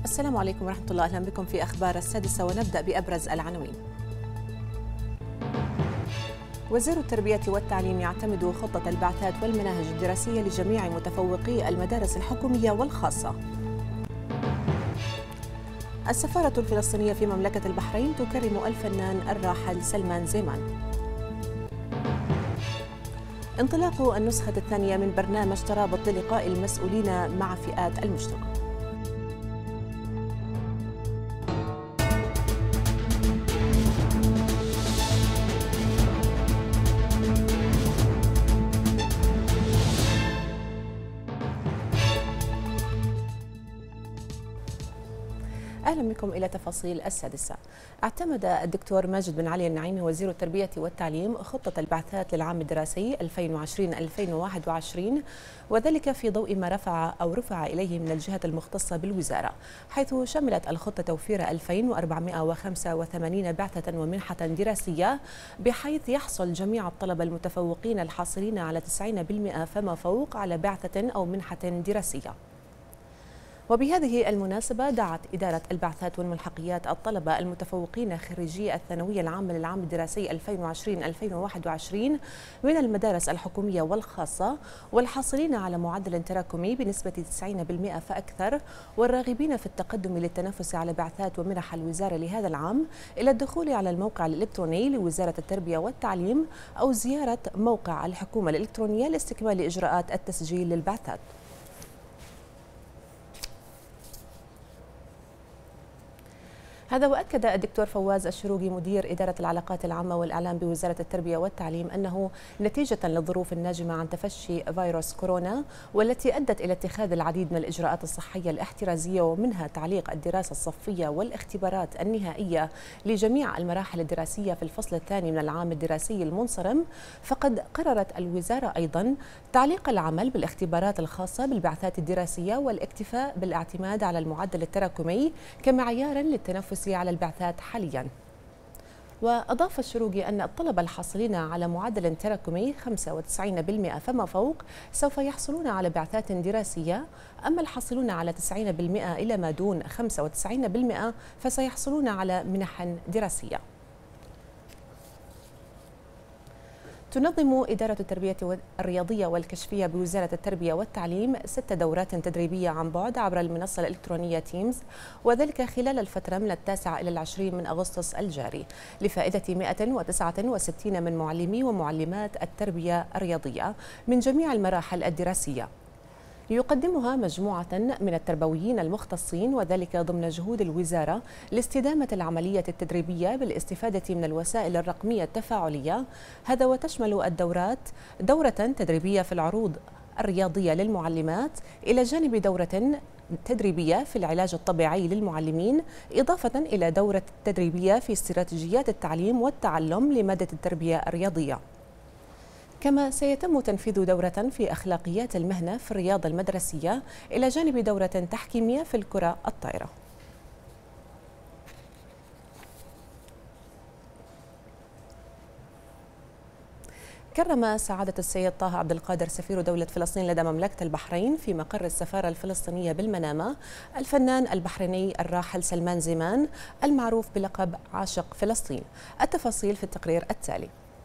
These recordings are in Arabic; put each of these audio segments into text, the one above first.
السلام عليكم ورحمة الله، أهلا بكم في أخبار السادسة، ونبدأ بأبرز العناوين. وزير التربية والتعليم يعتمد خطة البعثات والمناهج الدراسية لجميع متفوقي المدارس الحكومية والخاصة. السفارة الفلسطينية في مملكة البحرين تكرم الفنان الراحل سلمان زيمان. انطلاق النسخة الثانية من برنامج ترابط للقاء المسؤولين مع فئات المجتمع. أهلا بكم إلى تفاصيل السادسة. اعتمد الدكتور ماجد بن علي النعيمي وزير التربية والتعليم خطة البعثات للعام الدراسي 2020-2021، وذلك في ضوء ما رفع إليه من الجهات المختصة بالوزارة، حيث شملت الخطة توفير 2485 بعثة ومنحة دراسية، بحيث يحصل جميع الطلبة المتفوقين الحاصلين على 90% فما فوق على بعثة أو منحة دراسية. وبهذه المناسبة دعت إدارة البعثات والملحقيات الطلبة المتفوقين خريجي الثانوية العامة للعام الدراسي 2020-2021 من المدارس الحكومية والخاصة، والحاصلين على معدل تراكمي بنسبة 90% فأكثر، والراغبين في التقدم للتنافس على بعثات ومنح الوزارة لهذا العام، إلى الدخول على الموقع الإلكتروني لوزارة التربية والتعليم أو زيارة موقع الحكومة الإلكترونية لاستكمال إجراءات التسجيل للبعثات. هذا وأكد الدكتور فواز الشروقي مدير إدارة العلاقات العامة والإعلام بوزارة التربية والتعليم أنه نتيجة للظروف الناجمة عن تفشي فيروس كورونا، والتي أدت إلى اتخاذ العديد من الإجراءات الصحية الاحترازية، ومنها تعليق الدراسة الصفية والاختبارات النهائية لجميع المراحل الدراسية في الفصل الثاني من العام الدراسي المنصرم، فقد قررت الوزارة أيضا تعليق العمل بالاختبارات الخاصة بالبعثات الدراسية، والاكتفاء بالاعتماد على المعدل التراكمي كمعيار للتنفس على البعثات حاليا. وأضاف الشروقي أن الطلبة الحاصلين على معدل تراكمي 95% فما فوق سوف يحصلون على بعثات دراسية، أما الحاصلون على 90% إلى ما دون 95% فسيحصلون على منح دراسية. تنظم إدارة التربية الرياضية والكشفية بوزارة التربية والتعليم 6 دورات تدريبية عن بعد عبر المنصة الإلكترونية تيمز، وذلك خلال الفترة من 9 إلى 20 من أغسطس الجاري، لفائدة 169 من معلمي ومعلمات التربية الرياضية من جميع المراحل الدراسية. يقدمها مجموعة من التربويين المختصين، وذلك ضمن جهود الوزارة لاستدامة العملية التدريبية بالاستفادة من الوسائل الرقمية التفاعلية. هذا وتشمل الدورات دورة تدريبية في العروض الرياضية للمعلمات، إلى جانب دورة تدريبية في العلاج الطبيعي للمعلمين، إضافة إلى دورة تدريبية في استراتيجيات التعليم والتعلم لمادة التربية الرياضية. كما سيتم تنفيذ دورة في أخلاقيات المهنة في الرياضة المدرسية، إلى جانب دورة تحكيمية في الكرة الطائرة. كرم سعادة السيد طه عبد القادر سفير دولة فلسطين لدى مملكة البحرين في مقر السفارة الفلسطينية بالمنامة الفنان البحريني الراحل سلمان زيمان، المعروف بلقب عاشق فلسطين. التفاصيل في التقرير التالي.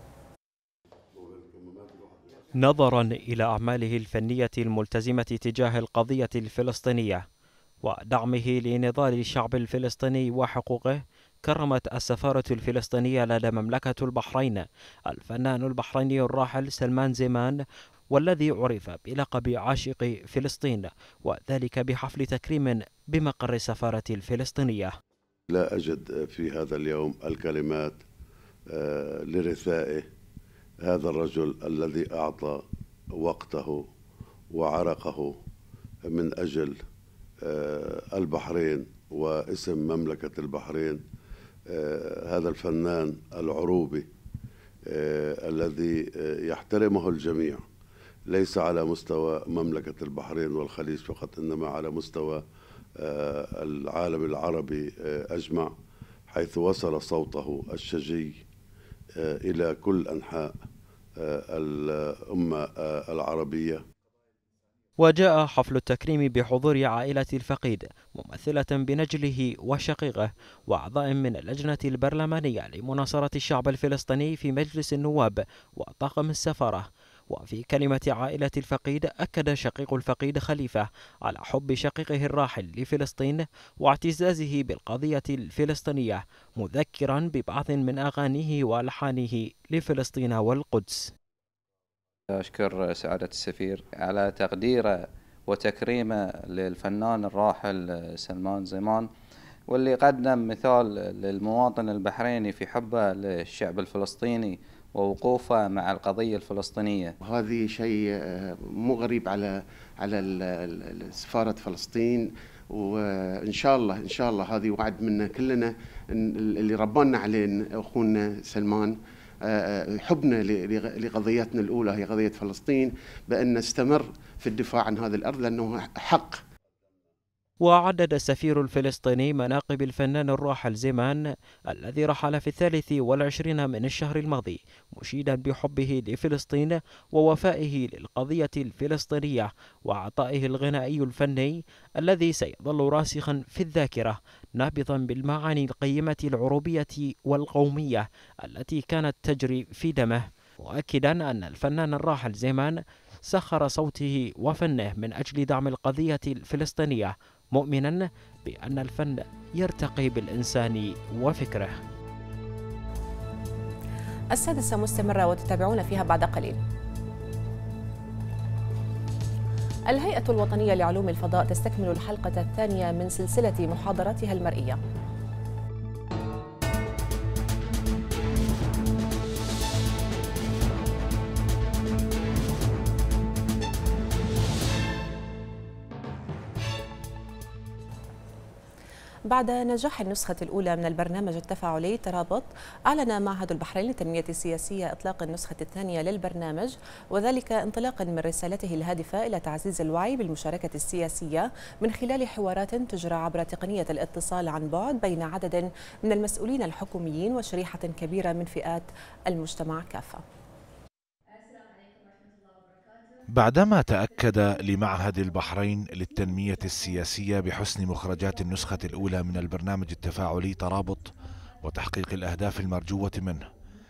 نظرا إلى أعماله الفنية الملتزمة تجاه القضية الفلسطينية ودعمه لنضال الشعب الفلسطيني وحقوقه، كرمت السفارة الفلسطينية لدى مملكة البحرين الفنان البحريني الراحل سلمان زيمان، والذي عرف بلقب عاشق فلسطين، وذلك بحفل تكريم بمقر السفارة الفلسطينية. لا أجد في هذا اليوم الكلمات لرثائه هذا الرجل الذي أعطى وقته وعرقه من أجل البحرين واسم مملكة البحرين. هذا الفنان العروبي الذي يحترمه الجميع، ليس على مستوى مملكة البحرين والخليج فقط، إنما على مستوى العالم العربي أجمع، حيث وصل صوته الشجي إلى كل أنحاء الأمة العربية. وجاء حفل التكريم بحضور عائلة الفقيد ممثلة بنجله وشقيقه وأعضاء من اللجنة البرلمانية لمناصرة الشعب الفلسطيني في مجلس النواب وطاقم السفارة. وفي كلمة عائلة الفقيد أكد شقيق الفقيد خليفة على حب شقيقه الراحل لفلسطين واعتزازه بالقضية الفلسطينية، مذكرا ببعض من أغانيه وألحانه لفلسطين والقدس. أشكر سعادة السفير على تقديره وتكريمه للفنان الراحل سلمان زمان، واللي قدم مثال للمواطن البحريني في حبه للشعب الفلسطيني ووقوفه مع القضية الفلسطينية. وهذه شيء مو غريب على سفارة فلسطين، وإن شاء الله هذه وعد منا كلنا اللي ربنا عليه أخونا سلمان، حبنا لقضيتنا الأولى هي قضية فلسطين، بأن نستمر في الدفاع عن هذه الأرض لأنه حق. وعدد السفير الفلسطيني مناقب الفنان الراحل زمان الذي رحل في 23 من الشهر الماضي، مشيدا بحبه لفلسطين ووفائه للقضية الفلسطينية وعطائه الغنائي الفني الذي سيظل راسخا في الذاكرة، نابضا بالمعاني القيمة العروبية والقومية التي كانت تجري في دمه، مؤكدا أن الفنان الراحل زمان سخر صوته وفنه من أجل دعم القضية الفلسطينية، مؤمنا بأن الفن يرتقي بالإنسان وفكره. 6 مستمرة وتتابعون فيها بعد قليل. الهيئة الوطنية لعلوم الفضاء تستكمل الحلقة الثانية من سلسلة محاضراتها المرئية. بعد نجاح النسخة الأولى من البرنامج التفاعلي ترابط، أعلن معهد البحرين للتنمية السياسية إطلاق النسخة الثانية للبرنامج، وذلك انطلاقا من رسالته الهادفة إلى تعزيز الوعي بالمشاركة السياسية من خلال حوارات تجرى عبر تقنية الاتصال عن بعد بين عدد من المسؤولين الحكوميين وشريحة كبيرة من فئات المجتمع كافة. بعدما تأكد لمعهد البحرين للتنمية السياسية بحسن مخرجات النسخة الأولى من البرنامج التفاعلي ترابط وتحقيق الأهداف المرجوة منه،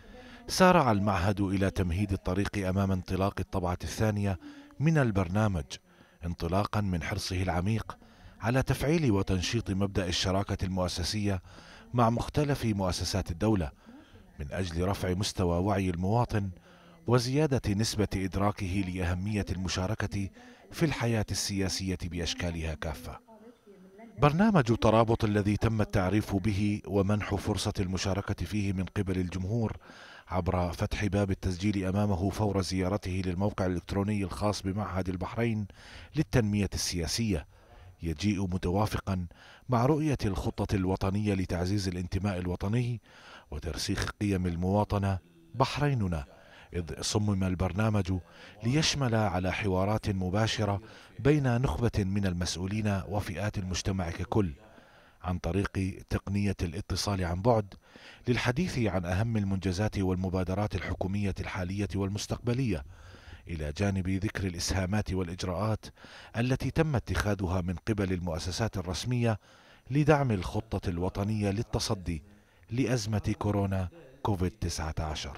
سارع المعهد إلى تمهيد الطريق أمام انطلاق الطبعة الثانية من البرنامج، انطلاقا من حرصه العميق على تفعيل وتنشيط مبدأ الشراكة المؤسسية مع مختلف مؤسسات الدولة من أجل رفع مستوى وعي المواطن وزيادة نسبة إدراكه لأهمية المشاركة في الحياة السياسية بأشكالها كافة. برنامج ترابط الذي تم التعريف به ومنح فرصة المشاركة فيه من قبل الجمهور عبر فتح باب التسجيل أمامه فور زيارته للموقع الإلكتروني الخاص بمعهد البحرين للتنمية السياسية، يجيء متوافقا مع رؤية الخطة الوطنية لتعزيز الانتماء الوطني وترسيخ قيم المواطنة بحريننا، إذ صمم البرنامج ليشمل على حوارات مباشرة بين نخبة من المسؤولين وفئات المجتمع ككل عن طريق تقنية الاتصال عن بعد للحديث عن أهم المنجزات والمبادرات الحكومية الحالية والمستقبلية، إلى جانب ذكر الإسهامات والإجراءات التي تم اتخاذها من قبل المؤسسات الرسمية لدعم الخطة الوطنية للتصدي لأزمة كورونا كوفيد-19.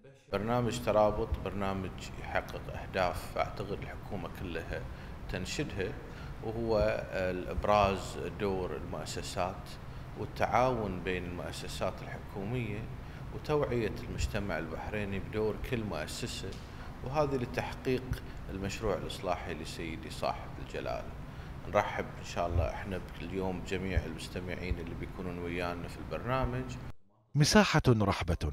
برنامج ترابط برنامج يحقق أهداف أعتقد الحكومة كلها تنشدها، وهو الإبراز دور المؤسسات والتعاون بين المؤسسات الحكومية وتوعية المجتمع البحريني بدور كل مؤسسة، وهذا لتحقيق المشروع الإصلاحي لسيدي صاحب الجلالة. نرحب إن شاء الله إحنا اليوم بجميع المستمعين اللي بيكونون ويانا في البرنامج. مساحة رحبة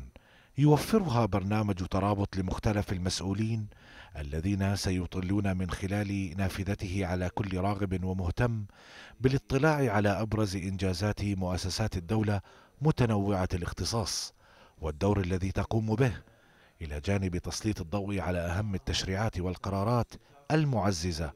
يوفرها برنامج ترابط لمختلف المسؤولين الذين سيطلون من خلال نافذته على كل راغب ومهتم بالاطلاع على أبرز إنجازات مؤسسات الدولة متنوعة الاختصاص والدور الذي تقوم به، إلى جانب تسليط الضوء على أهم التشريعات والقرارات المعززة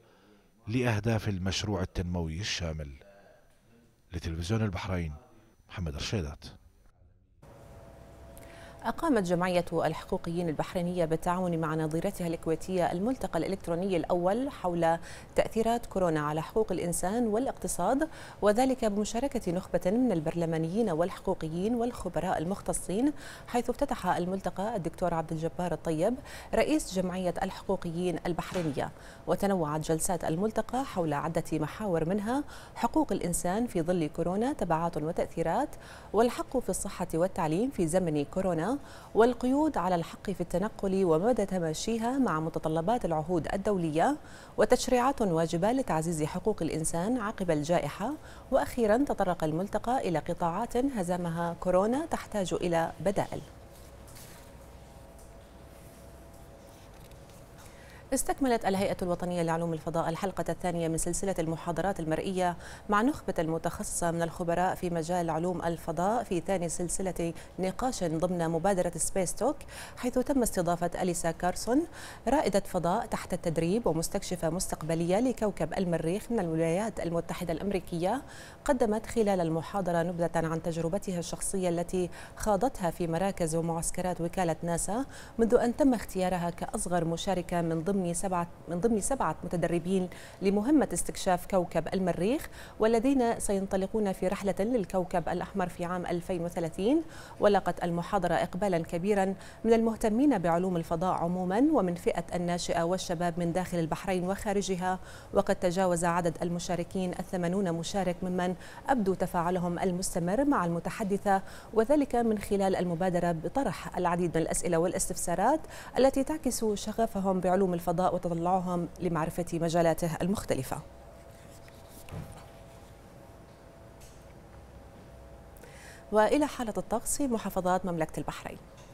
لأهداف المشروع التنموي الشامل. لتلفزيون البحرين، محمد رشيدات. أقامت جمعية الحقوقيين البحرينية بالتعاون مع نظيرتها الكويتية الملتقى الإلكتروني الأول حول تأثيرات كورونا على حقوق الإنسان والاقتصاد، وذلك بمشاركة نخبة من البرلمانيين والحقوقيين والخبراء المختصين، حيث افتتح الملتقى الدكتور عبد الجبار الطيب رئيس جمعية الحقوقيين البحرينية. وتنوعت جلسات الملتقى حول عدة محاور، منها حقوق الإنسان في ظل كورونا، تبعات وتأثيرات، والحق في الصحة والتعليم في زمن كورونا، والقيود على الحق في التنقل ومدى تماشيها مع متطلبات العهود الدولية، وتشريعات واجبة لتعزيز حقوق الإنسان عقب الجائحة. وأخيرا تطرق الملتقى إلى قطاعات هزمها كورونا تحتاج إلى بدائل. استكملت الهيئة الوطنية لعلوم الفضاء الحلقة الثانية من سلسلة المحاضرات المرئية مع نخبة المتخصصة من الخبراء في مجال علوم الفضاء في ثاني سلسلة نقاش ضمن مبادرة سبيس توك، حيث تم استضافة أليسا كارسون، رائدة فضاء تحت التدريب ومستكشفة مستقبلية لكوكب المريخ من الولايات المتحدة الأمريكية. قدمت خلال المحاضرة نبذة عن تجربتها الشخصية التي خاضتها في مراكز ومعسكرات وكالة ناسا منذ أن تم اختيارها كأصغر مشاركة من ضمن 7 متدربين لمهمة استكشاف كوكب المريخ، والذين سينطلقون في رحلة للكوكب الأحمر في عام 2030. ولقت المحاضرة إقبالا كبيرا من المهتمين بعلوم الفضاء عموما ومن فئة الناشئة والشباب من داخل البحرين وخارجها، وقد تجاوز عدد المشاركين 80 مشارك، ممن أبدوا تفاعلهم المستمر مع المتحدثة، وذلك من خلال المبادرة بطرح العديد من الأسئلة والاستفسارات التي تعكس شغفهم بعلوم الفضاء وتطلعهم لمعرفة مجالاته المختلفة. وإلى حالة الطقس في محافظات مملكة البحرين.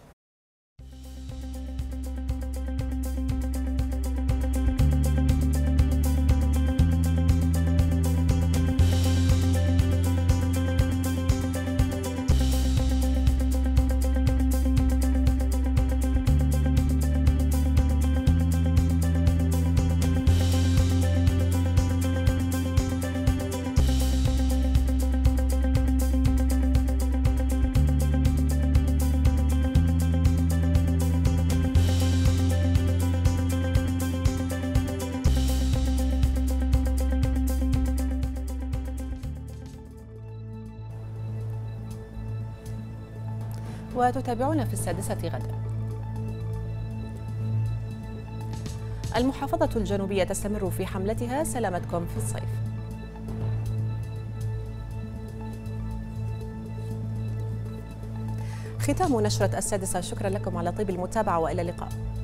وتتابعون في 6 غدا. المحافظة الجنوبية تستمر في حملتها سلامتكم في الصيف. ختام نشرة 6، شكرا لكم على طيب المتابعة وإلى اللقاء.